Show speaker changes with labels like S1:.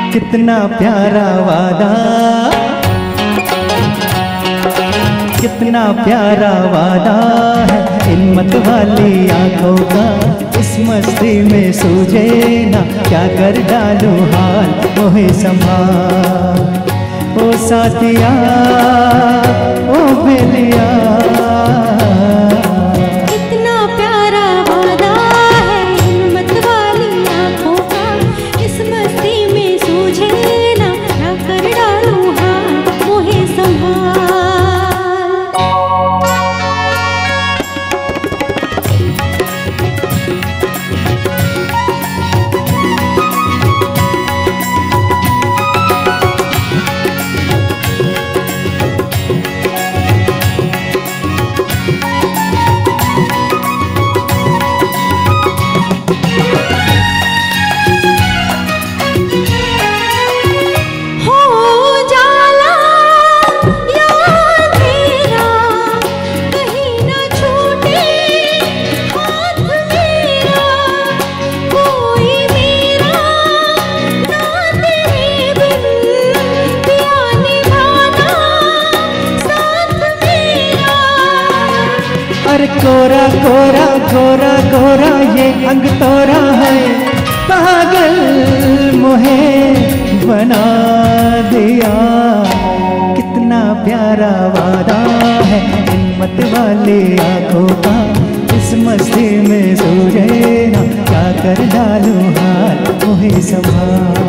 S1: कितना प्यारा वादा, कितना प्यारा वादा है इन मत वाली आंखों का। इस मस्ती में सूझे ना क्या कर डालूं हाल, मोहे संभाल ओ साथिया ओ बेलिया।
S2: कितना प्यारा वादा है इन मत वाली आंखों का। इस मस्ती में सूझे ना क्या कर डालूं हाल, मोहे संभाल।
S1: अरे कोरा कोरा कोरा कोरा ये अंग तोरा है, पागल मोहे बना दिया। कितना प्यारा वादा है इन मत वाली आंखों का। इस मस्ती में सूझे ना क्या कर डालूं हाल, मोहे संभाल।